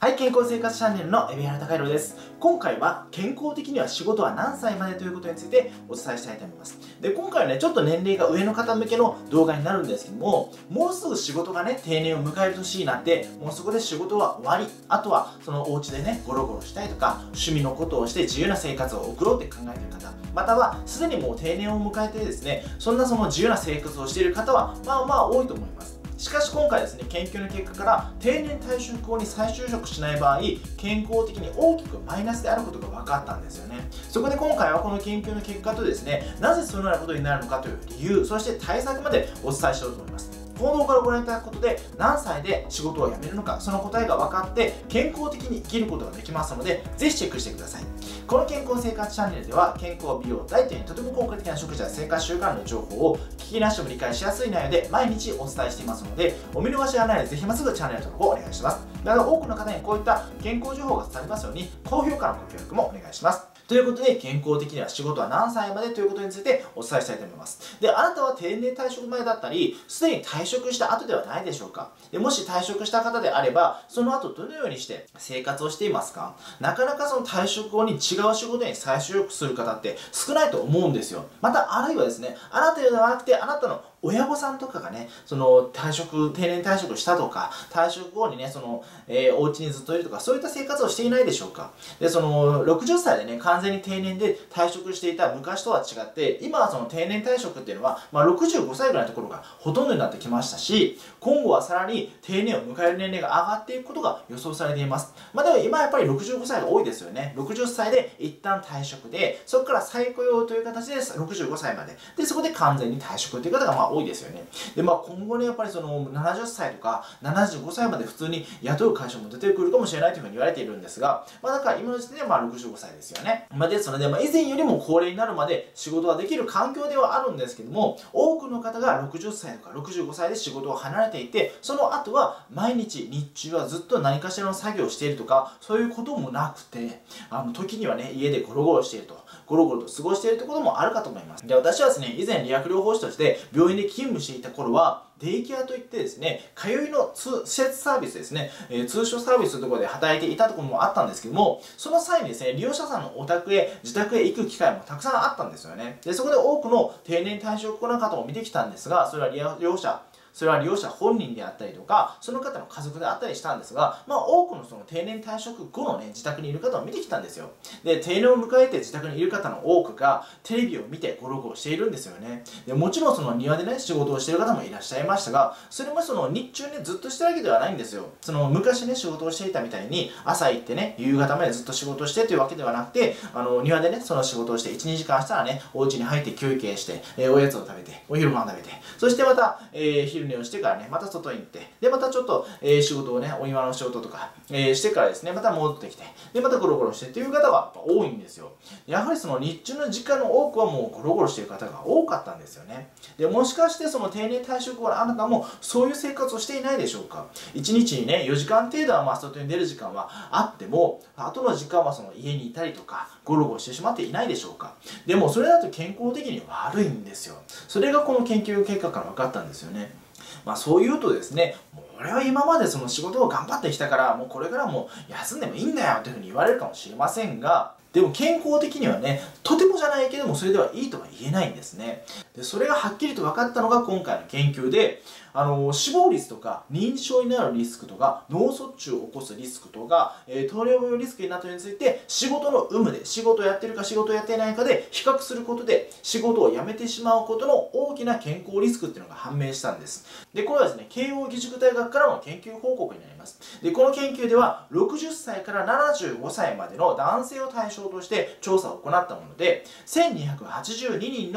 はい、健康生活チャンネルの海老原貴弘です。今回は健康的には仕事は何歳までということについてお伝えしたいと思います。で、今回はね、ちょっと年齢が上の方向けの動画になるんですけども、もうすぐ仕事がね、定年を迎える年になって、もうそこで仕事は終わり、あとはそのお家でね、ゴロゴロしたいとか、趣味のことをして自由な生活を送ろうって考えている方、またはすでにもう定年を迎えてですね、そんなその自由な生活をしている方は、まあまあ多いと思います。しかし今回ですね、研究の結果から定年退職後に再就職しない場合、健康的に大きくマイナスであることが分かったんですよね。そこで今回はこの研究の結果とですね、なぜそのようなことになるのかという理由、そして対策までお伝えしようと思います。この動画をご覧いただくことで何歳で仕事を辞めるのか、その答えが分かって健康的に生きることができますので、ぜひチェックしてください。この健康生活チャンネルでは健康美容ダイエットにとても効果的な食事や生活習慣の情報を聞きなしも理解しやすい内容で毎日お伝えしていますので、お見逃しがないのでぜひ今すぐチャンネル登録をお願いします。また多くの方にこういった健康情報が伝わりますように高評価のご協力もお願いします。ということで、健康的には仕事は何歳までということについてお伝えしたいと思います。で、あなたは定年退職前だったり、すでに退職した後ではないでしょうか。で、もし退職した方であれば、その後どのようにして生活をしていますか？なかなかその退職後に違う仕事に再就職する方って少ないと思うんですよ。また、あるいはですね、あなたではなくて、あなたの親御さんとかがね、その定年退職したとか、退職後にね、お家にずっといるとか、そういった生活をしていないでしょうか。で、60歳でね、完全に定年で退職していた昔とは違って、今はその定年退職っていうのは、65歳ぐらいのところがほとんどになってきましたし、今後はさらに定年を迎える年齢が上がっていくことが予想されています。まあでも今やっぱり65歳が多いですよね。60歳で一旦退職で、そこから再雇用という形で65歳まで。で、そこで完全に退職という方が多いですよね。で、今後ね、やっぱり70歳とか75歳まで普通に雇う会社も出てくるかもしれないというふうに言われているんですが、だから今の時点で65歳ですよね。ですので、以前よりも高齢になるまで仕事ができる環境ではあるんですけども、多くの方が60歳とか65歳で仕事を離れていて、その後は毎日日中はずっと何かしらの作業をしているとか、そういうこともなくて、時にはね、家でゴロゴロしていると。ゴロゴロと過ごしているところもあるかと思います。で、私はですね、以前理学療法士として病院で勤務していた頃は、デイケアといってですね、通いの施設サービスですね、通所サービスのところで働いていたところもあったんですけども、その際にですね、利用者さんのお宅へ、自宅へ行く機会もたくさんあったんですよね。で、そこで多くの定年退職後の方を見てきたんですが、それは利用者本人であったりとか、その方の家族であったりしたんですが、多くのその定年退職後のね、自宅にいる方を見てきたんですよ。で、定年を迎えて自宅にいる方の多くが、テレビを見てゴロゴロしているんですよね。で、もちろんその庭でね、仕事をしている方もいらっしゃいましたが、それも日中ね、ずっとしてるわけではないんですよ。昔ね、仕事をしていたみたいに、朝行ってね、夕方までずっと仕事をしてというわけではなくて、庭でね、その仕事をして、1、2時間したらね、お家に入って休憩して、おやつを食べて、お昼ご飯食べて、そしてまた、昼寝をしてからね、また外に行って、で、またちょっと、仕事をね、お庭の仕事とか、してからですね、また戻ってきて、で、またゴロゴロしてっていう方がやっぱ多いんですよ。やはり日中の時間の多くはもうゴロゴロしている方が多かったんですよね。で、もしかして定年退職後のあなたもそういう生活をしていないでしょうか。1日にね、4時間程度は外に出る時間はあっても、後の時間は家にいたりとか、ゴロゴロしてしまっていないでしょうか。でもそれだと健康的に悪いんですよ。それがこの研究結果から分かったんですよね。そう言うとですね、俺は今までその仕事を頑張ってきたから、もうこれからも休んでもいいんだよというふうに言われるかもしれませんが、でも健康的にはね、とてもじゃないけどもそれではいいとは言えないんですね。で、それがはっきりと分かったのが今回の研究で、死亡率とか認知症になるリスクとか脳卒中を起こすリスクとか、糖尿病のリスクになったのについて仕事の有無で仕事をやってるか仕事をやっていないかで比較することで仕事を辞めてしまうことの大きな健康リスクっていうのが判明したんです。で、これはですね、慶応義塾大学からの研究報告になります。で、この研究では60歳から75歳までの男性を対象として調査を行ったもので、1288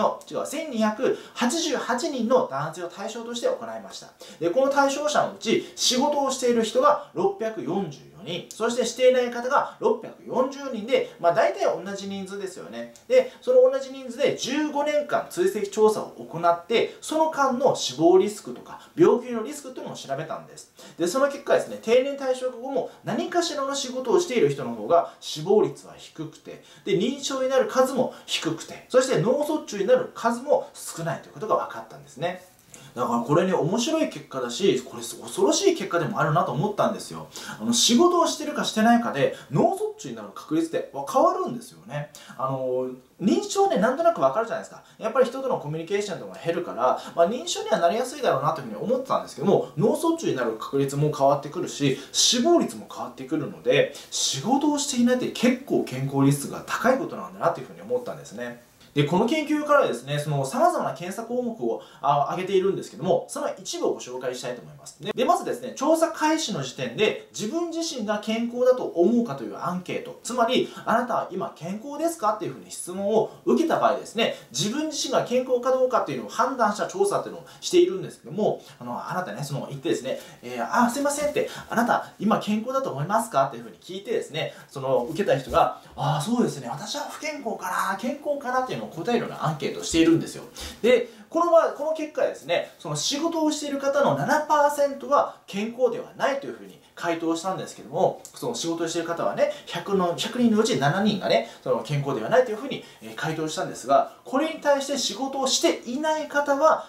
人の男性を対象として行いました。で、この対象者のうち仕事をしている人が644人、そしてしていない方が640人で、大体同じ人数ですよね。で、その同じ人数で15年間追跡調査を行って、その間の死亡リスクとか病気のリスクというのを調べたんです。で、その結果ですね、定年退職後も何かしらの仕事をしている人の方が死亡率は低くて、で、認知症になる数も低くて、そして脳卒中になる数も少ないということが分かったんですね。 だからこれね、面白い結果だし、これ恐ろしい結果でもあるなと思ったんですよ。仕事をしてるかしてないかで脳卒中になる確率って変わるんですよね。認知症はね、なんとなくわかるじゃないですか。やっぱり人とのコミュニケーションとかが減るから、認知症にはなりやすいだろうなというふうに思ってたんですけども、脳卒中になる確率も変わってくるし、死亡率も変わってくるので、仕事をしていないって結構健康リスクが高いことなんだなというふうに思ったんですね。で、この研究からですね、様々な検査項目を挙げているんですけども、その一部をご紹介したいと思います。で、まずですね、調査開始の時点で自分自身が健康だと思うかというアンケート、つまり、あなたは今健康ですかっていうふうに質問を受けた場合ですね、自分自身が健康かどうかっていうのを判断した調査っていうのをしているんですけども、あなたね、言ってですね、すいませんって、あなた今健康だと思いますかっていうふうに聞いてですね、受けた人が、そうですね、私は不健康かな、健康かなっていうのを答えるようなアンケートをしているんですよ。で、この結果ですね、仕事をしている方の 7% は健康ではないというふうに回答したんですけども、仕事をしている方はね、100人のうち7人がね、健康ではないというふうに回答したんですが、これに対して仕事をしていない方は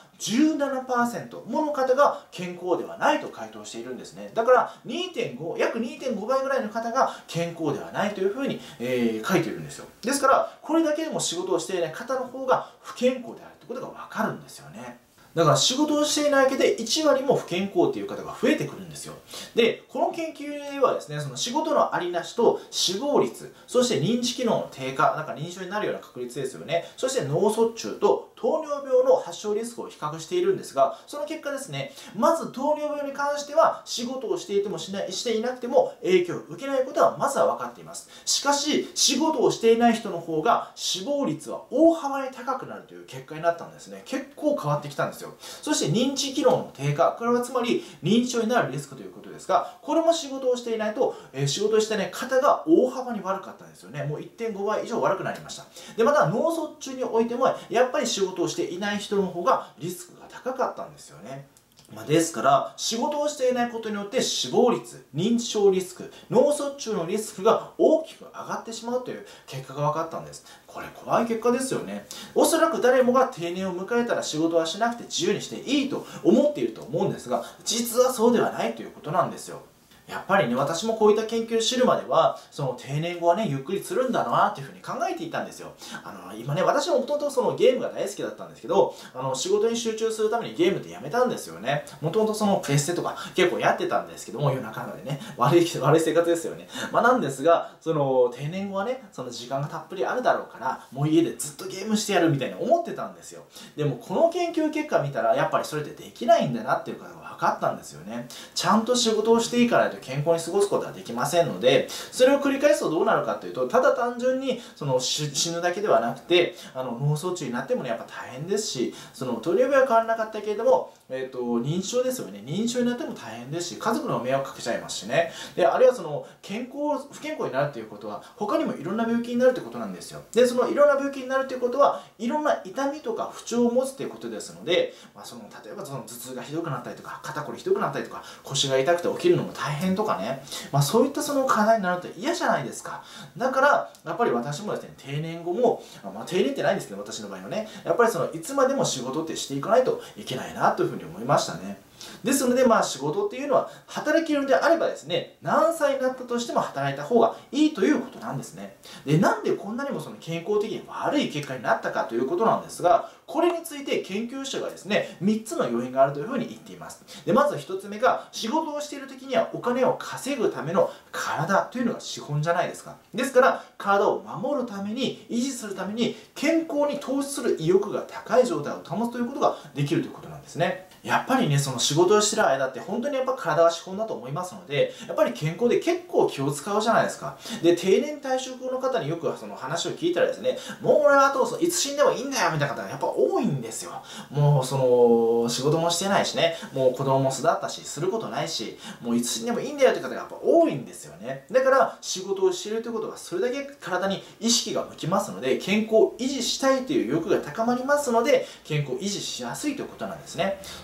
17% もの方が健康ではないと回答しているんですね。だから約 2.5 倍ぐらいの方が健康ではないというふうに、書いているんですよ。ですから、これだけでも仕事をしていない方の方が不健康であるということがわかるんですよね。だから仕事をしていないだけで1割も不健康という方が増えてくるんですよ。で、この研究ではですね、仕事のありなしと死亡率、そして認知機能の低下、認知症になるような確率ですよね。そして脳卒中と糖尿病の発症リスクを比較しているんですが、その結果ですね、まず糖尿病に関しては仕事をしていてもしていなくても影響を受けないことはまずは分かっています。しかし、仕事をしていない人の方が死亡率は大幅に高くなるという結果になったんですね。結構変わってきたんですよ。そして認知機能の低下、これはつまり認知症になるリスクということですが、これも仕事をしていないと、仕事をしていない方が大幅に悪かったんですよね。もう 1.5 倍以上悪くなりました。で、また脳卒中においても、やっぱり仕事をしていない人の方がリスクが高かったんですよね。ですから、仕事をしていないことによって死亡率、認知症リスク、脳卒中のリスクが大きく上がってしまうという結果が分かったんです。これ怖い結果ですよね。おそらく誰もが定年を迎えたら仕事はしなくて自由にしていいと思っていると思うんですが、実はそうではないということなんですよ。やっぱりね、私もこういった研究を知るまでは、定年後はね、ゆっくりするんだなっていうふうに考えていたんですよ。今ね、私ももともとゲームが大好きだったんですけど、仕事に集中するためにゲームってやめたんですよね。もともとプレステとか結構やってたんですけども、夜中までね、悪い生活ですよね。なんですが、定年後はね、時間がたっぷりあるだろうから、もう家でずっとゲームしてやるみたいに思ってたんですよ。でも、この研究結果見たら、やっぱりそれってできないんだなっていうことが分かったんですよね。ちゃんと仕事をしていかないと健康に過ごすことはできませんので、それを繰り返すとどうなるかというと、ただ単純に死ぬだけではなくて、脳卒中になってもね、やっぱ大変ですし、糖尿病は変わらなかったけれども、認知症ですよね。認知症になっても大変ですし、家族の迷惑かけちゃいますしね。で、あるいは不健康になるということは、他にもいろんな病気になるということなんですよ。で、いろんな病気になるということは、いろんな痛みとか不調を持つということですので、例えば頭痛がひどくなったりとか、肩こりひどくなったりとか、腰が痛くて起きるのも大変とかね、そういった課題になると嫌じゃないですか。だから、やっぱり私もですね、定年後も、定年ってないんですけど、私の場合はね、やっぱりいつまでも仕事ってしていかないといけないなというふうに思いましたね。ですので、仕事っていうのは、働けるのであればですね、何歳になったとしても働いた方がいいということなんですね。で、なんでこんなにも健康的に悪い結果になったかということなんですが、これについて研究者がですね、3つの要因があるというふうに言っています。で、まず1つ目が、仕事をしている時にはお金を稼ぐための体というのが資本じゃないですか。ですから、体を守るために、維持するために、健康に投資する意欲が高い状態を保つということができるということなんですね。やっぱりね、仕事をしてる間って本当にやっぱ体は資本だと思いますので、やっぱり健康で結構気を使うじゃないですか。で、定年退職の方によく話を聞いたらですね、もう俺はあといつ死んでもいいんだよみたいな方がやっぱ多いんですよ。もう仕事もしてないしね、もう子供も巣立ったし、することないし、もういつ死んでもいいんだよって方がやっぱ多いんですよね。だから仕事をしているということはそれだけ体に意識が向きますので、健康を維持したいという欲が高まりますので、健康を維持しやすいということなんですね。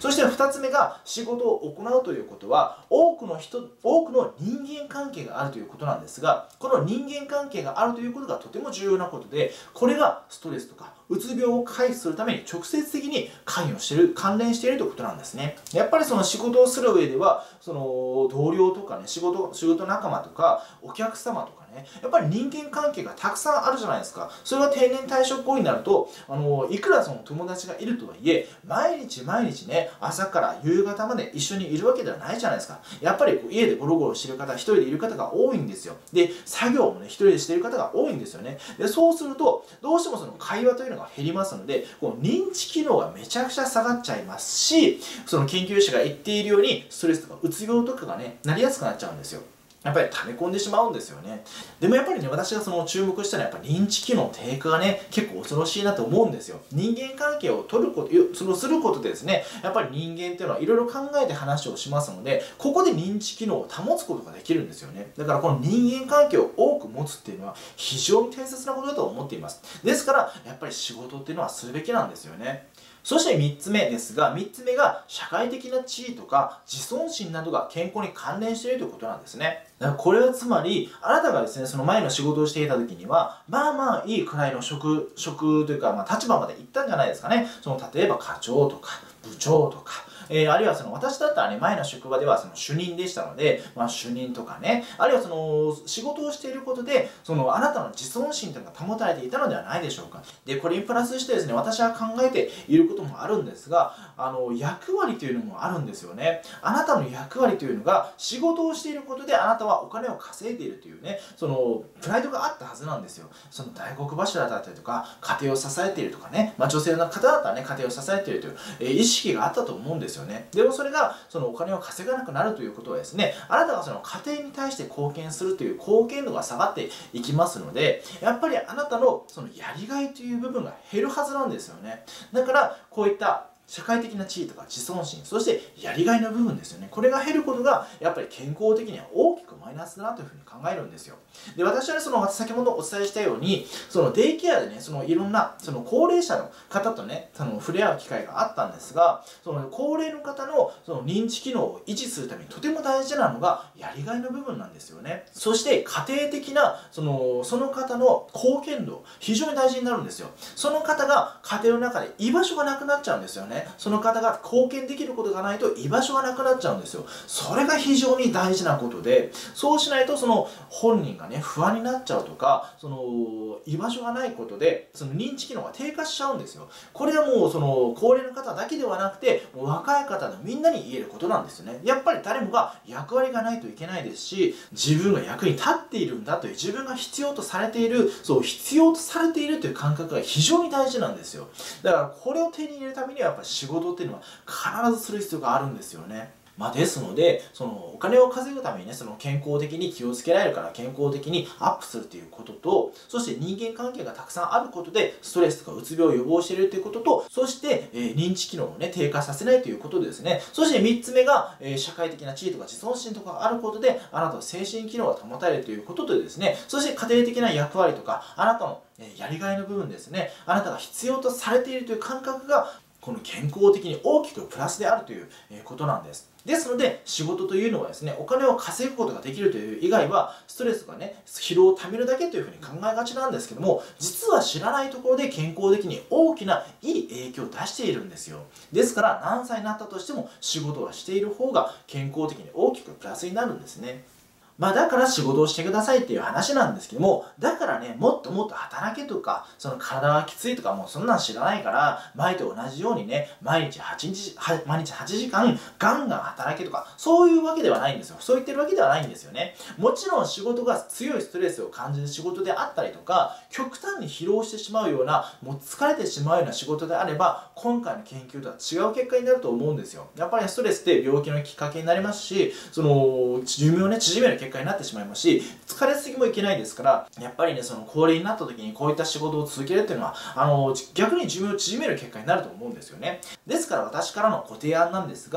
そして2つ目が仕事を行うということは多くの人間関係があるということなんですが、この人間関係があるということがとても重要なことで、これがストレスとかうつ病を回避するために直接的に関連しているということなんですね。やっぱりその仕事をする上では、その同僚とかね、仕事仲間とかお客様とかね、やっぱり人間関係がたくさんあるじゃないですか。それが定年退職後になると、いくらその友達がいるとはいえ、毎日ね、朝から夕方まで一緒にいるわけではないじゃないですか。やっぱり家でゴロゴロしてる方、一人でいる方が多いんですよ。で、作業もね、一人でしている方が多いんですよね。で、そうすると、どうしてもその会話というのが減りますので、こう認知機能がめちゃくちゃ下がっちゃいますし、その研究者が言っているように、ストレスとかうつ病とかがね、なりやすくなっちゃうんですよ。やっぱり溜め込んでしまうんですよね。でもやっぱりね、私がその注目したのはやっぱ認知機能低下がね、結構恐ろしいなと思うんですよ。人間関係を取ること、することでですね、やっぱり人間っていうのはいろいろ考えて話をしますので、ここで認知機能を保つことができるんですよね。だからこの人間関係を多く持つっていうのは非常に大切なことだと思っています。ですから、やっぱり仕事っていうのはするべきなんですよね。そして3つ目ですが、3つ目が社会的な地位とか自尊心などが健康に関連しているということなんですね。だからこれはつまり、あなたがですね、その前の仕事をしていた時には、まあまあいいくらいの職というか、立場まで行ったんじゃないですかね。その例えば課長とか部長とか、あるいはその私だったらね、前の職場ではその主任でしたので、主任とかね、あるいはその仕事をしていることで、そのあなたの自尊心というのが保たれていたのではないでしょうか。で、これにプラスしてですね、私は考えていることもあるんですが、役割というのもあるんですよね。あなたの役割というのが、仕事をしていることであなたはお金を稼いでいるというね、そのプライドがあったはずなんですよ。その大黒柱だったりとか、家庭を支えているとかね、女性の方だったらね、家庭を支えているという、意識があったと思うんですよね。でもそれが、そのお金を稼がなくなるということはですね、あなたがその家庭に対して貢献するという貢献度が下がっていきますので、やっぱりあなたのそのやりがいという部分が減るはずなんですよね。だから、こういった社会的な地位とか自尊心、そしてやりがいの部分ですよね。これが減ることが、やっぱり健康的には大きくマイナスだなというふうに考えるんですよ。で、私はね、その先ほどお伝えしたように、そのデイケアでね、そのいろんな、その高齢者の方とね、触れ合う機会があったんですが、その高齢の方のその認知機能を維持するためにとても大事なのが、やりがいの部分なんですよね。そして、家庭的な、その方の貢献度、非常に大事になるんですよ。その方が家庭の中で居場所がなくなっちゃうんですよね。その方が貢献できることがないと居場所がなくなっちゃうんですよ。それが非常に大事なことで、そうしないとその本人がね、不安になっちゃうとか、その居場所がないことで、その認知機能が低下しちゃうんですよ。これはもうその高齢の方だけではなくて、もう若い方のみんなに言えることなんですよね。やっぱり誰もが役割がないといけないですし、自分が役に立っているんだという、自分が必要とされている、必要とされているという感覚が非常に大事なんですよ。だからこれを手に入れるためにはやっぱり仕事っていうのは必ずする必要があるんですよね。ですので、そのお金を稼ぐためにね、その健康的に気をつけられるから健康的にアップするということと、そして人間関係がたくさんあることで、ストレスとかうつ病を予防しているということと、そして、認知機能をね、低下させないということですね。そして3つ目が、社会的な地位とか自尊心とかがあることで、あなたの精神機能が保たれるということとですね、そして家庭的な役割とか、あなたのやりがいの部分ですね、あなたが必要とされているという感覚が、この健康的に大きくプラスであるということなんです。ですので、仕事というのはですね、お金を稼ぐことができるという以外は、ストレスとかね、疲労をためるだけというふうに考えがちなんですけども、実は知らないところで健康的に大きないい影響を出しているんですよ。ですから、何歳になったとしても仕事はしている方が健康的に大きくプラスになるんですね。だから仕事をしてくださいっていう話なんですけども、だからね、もっともっと働けとか、その体がきついとかもうそんなん知らないから、前と同じようにね、毎日8時間ガンガン働けとか、そういうわけではないんですよ。そう言ってるわけではないんですよね。もちろん仕事が強いストレスを感じる仕事であったりとか、極端に疲労してしまうような、もう疲れてしまうような仕事であれば、今回の研究とは違う結果になると思うんですよ。やっぱりストレスって病気のきっかけになりますし、その寿命をね、縮める結果になってしまいますし、疲れすぎもいけないですから、やっぱりね、その高齢になった時にこういった仕事を続けるっていうのは、逆に寿命を縮める結果になると思うんですよね。ですから私からのご提案なんですが、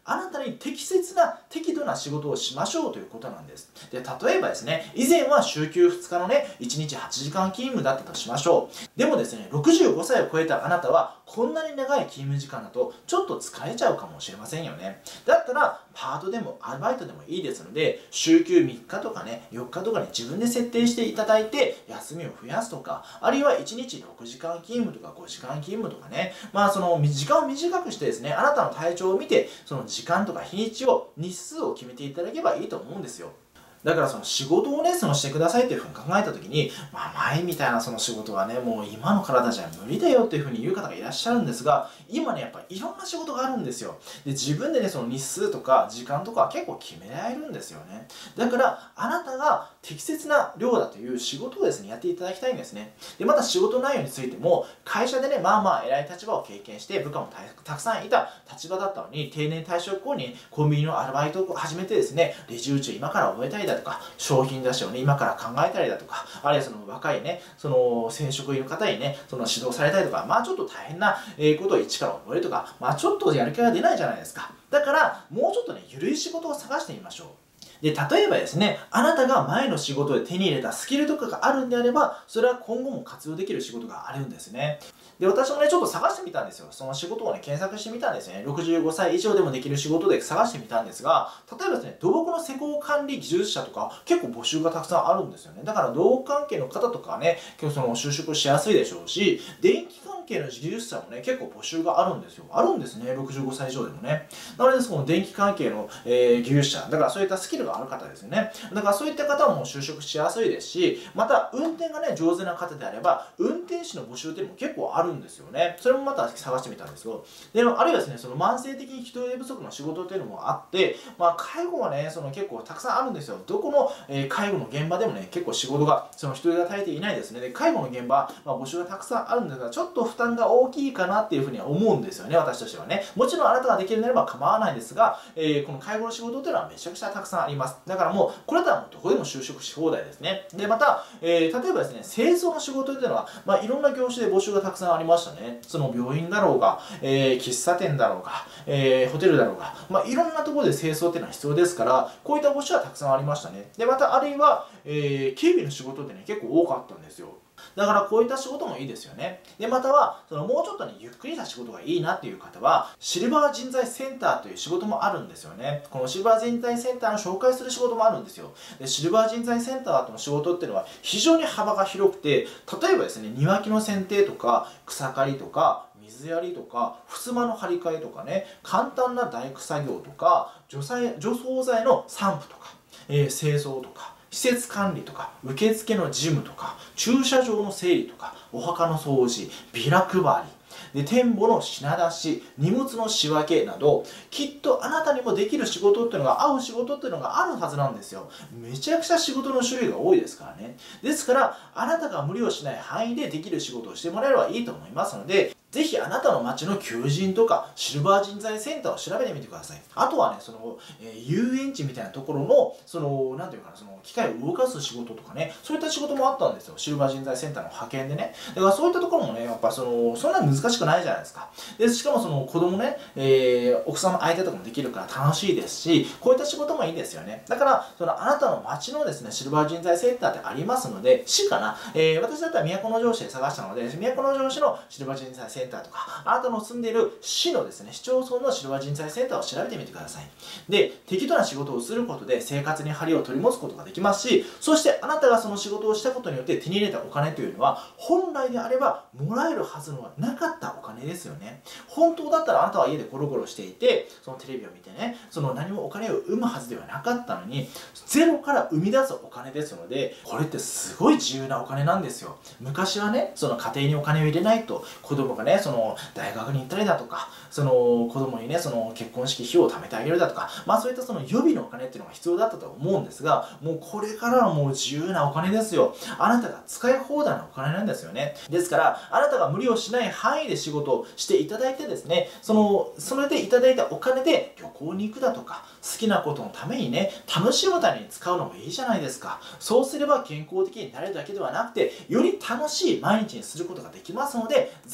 あなたに適度な仕事をしましょうということなんです。で、例えばですね、以前は週休2日のね、1日8時間勤務だったとしましょう。でもですね、65歳を超えたあなたは、こんなに長い勤務時間だと、ちょっと疲れちゃうかもしれませんよね。だったら、パートでもアルバイトでもいいですので、週休3日とかね、4日とかに自分で設定していただいて、休みを増やすとか、あるいは1日6時間勤務とか5時間勤務とかね、その時間を短くしてですね、あなたの体調を見て、その時間とか日にちを、日数を決めていただければいいと思うんですよ。だからその仕事をね、してくださいというふうに考えたときに、前みたいなその仕事はね、もう今の体じゃ無理だよっていうふうに言う方がいらっしゃるんですが、今ね、やっぱりいろんな仕事があるんですよ。で、自分でね、その日数とか時間とか結構決められるんですよね。だから、あなたが適切な量だという仕事をですね、やっていただきたいんですね。で、また仕事内容についても、会社でね、偉い立場を経験して、部下もたくさんいた立場だったのに、定年退職後にコンビニのアルバイトを始めてですね、レジ打ちを今から覚えたりだとか、商品出しをね、今から考えたりだとか、あるいはその若いね、その正職員の方にね、その指導されたりとか、ちょっと大変なことを一から覚えるとか、ちょっとやる気が出ないじゃないですか。だから、もうちょっとね、ゆるい仕事を探してみましょう。で、例えばですね、あなたが前の仕事で手に入れたスキルとかがあるんであれば、それは今後も活用できる仕事があるんですね。で、私もね、ちょっと探してみたんですよ。その仕事をね、検索してみたんですね。65歳以上でもできる仕事で探してみたんですが、例えばですね、土木の施工管理技術者とか、結構募集がたくさんあるんですよね。だから土木関係の方とかはね、結構その就職しやすいでしょうし、電気関係の技術者もね、結構募集があるんですよ。あるんですね、65歳以上でもね。なので、その電気関係の、技術者、だからそういったスキルがある方ですよね。だからそういった方も就職しやすいですし、また運転がね、上手な方であれば、運転士の募集っていうのも結構あるんですよね。それもまた探してみたんですよ。で、あるいはですね、その慢性的に人手不足の仕事っていうのもあって、介護はね、結構たくさんあるんですよ。どこの、介護の現場でもね、結構仕事が、人手が足りていないですね。で、介護の現場、募集がたくさんあるんですが、ちょっと負担が大きいかなっていうふうには思うんですよね、私としてはね。もちろんあなたができるならば構わないですが、この介護の仕事っていうのはめちゃくちゃたくさんあります。だからもう、これだったらもうどこでも就職し放題ですね。で、また、例えばですね、清掃の仕事っていうのは、いろんな業種で募集がたくさんありましたね。その病院だろうが、喫茶店だろうが、ホテルだろうが、いろんなところで清掃っていうのは必要ですから、こういった募集はたくさんありましたね。で、また、あるいは、警備の仕事ってね、結構多かったんですよ。だからこういった仕事もいいですよね。で、または、もうちょっとね、ゆっくりした仕事がいいなっていう方は、シルバー人材センターという仕事もあるんですよね。このシルバー人材センターの紹介する仕事もあるんですよ。で、シルバー人材センターの仕事っていうのは非常に幅が広くて、例えばですね、庭木の剪定とか、草刈りとか、水やりとか、襖の張り替えとかね、簡単な大工作業とか、除草剤の散布とか、清掃とか、施設管理とか、受付の事務とか、駐車場の整理とか、お墓の掃除、ビラ配り、で、店舗の品出し、荷物の仕分けなど、きっとあなたにもできる仕事っていうのが、合う仕事っていうのがあるはずなんですよ。めちゃくちゃ仕事の種類が多いですからね。ですから、あなたが無理をしない範囲でできる仕事をしてもらえればいいと思いますので、ぜひあなたの街の求人とかシルバー人材センターを調べてみてください。あとはね、遊園地みたいなところの、なんていうかな、機械を動かす仕事とかね、そういった仕事もあったんですよ。シルバー人材センターの派遣でね。だからそういったところもね、やっぱそんなに難しくないじゃないですか。で、しかも子供ね、奥さんの相手とかもできるから楽しいですし、こういった仕事もいいんですよね。だから、あなたの街のですね、シルバー人材センターってありますので、市かな、私だったら都城市で探したので、都城市のシルバー人材センターとか、あなたの住んでいる市のですね、市町村のシルバー人材センターを調べてみてください。で、適度な仕事をすることで生活に張りを取り持つことができますし、そしてあなたがその仕事をしたことによって手に入れたお金というのは、本来であればもらえるはずのなかったお金ですよね。本当だったらあなたは家でゴロゴロしていて、そのテレビを見てね、何もお金を生むはずではなかったのに、ゼロから生み出すお金ですので、これってすごい自由なお金なんですよ。昔はね、家庭にお金を入れないと、子供がね、大学に行ったりだとか、子供にね、結婚式費用を貯めてあげるだとか、そういった予備のお金っていうのが必要だったと思うんですが、もうこれからはもう自由なお金ですよ。あなたが使い放題のお金なんですよね。ですから、あなたが無理をしない範囲で仕事をしていただいてですね、それでいただいたお金で旅行に行くだとか、好きなことのためにね、楽しむために使うのもいいじゃないですか。そうすれば健康的になれるだけではなくて、より楽しい毎日にすることができますので、ぜひチャレンジ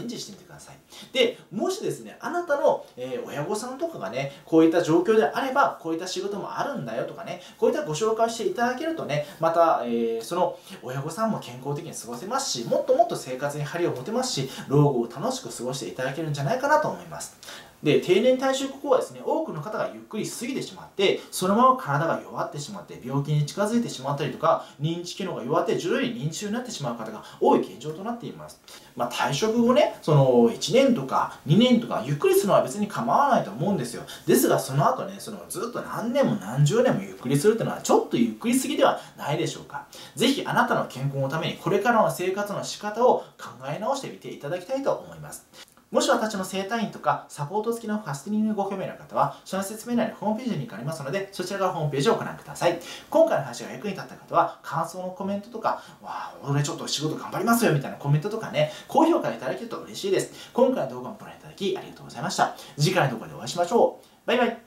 ンジしてみてください。で、もしですね、あなたの、親御さんとかがね、こういった状況であれば、こういった仕事もあるんだよとかね、こういったご紹介していただけるとね、また、その親御さんも健康的に過ごせますし、もっともっと生活に張りを持てますし、老後を楽しく過ごしていただけるんじゃないかなと思います。で、定年退職後はですね、多くの方がゆっくり過ぎてしまって、そのまま体が弱ってしまって、病気に近づいてしまったりとか、認知機能が弱って徐々に認知症になってしまう方が多い現状となっています。退職後ね、その1年とか2年とかゆっくりするのは別に構わないと思うんですよ。ですが、その後ね、ずっと何年も何十年もゆっくりするっていうのはちょっとゆっくりすぎではないでしょうか。ぜひあなたの健康のためにこれからの生活の仕方を考え直してみていただきたいと思います。もし私の整体院とかサポート付きのファスティングにご興味のある方は、その説明欄にホームページにリンクありますので、そちらからホームページをご覧ください。今回の話が役に立った方は、感想のコメントとか、わー、俺ちょっと仕事頑張りますよみたいなコメントとかね、高評価いただけると嬉しいです。今回の動画もご覧いただきありがとうございました。次回の動画でお会いしましょう。バイバイ。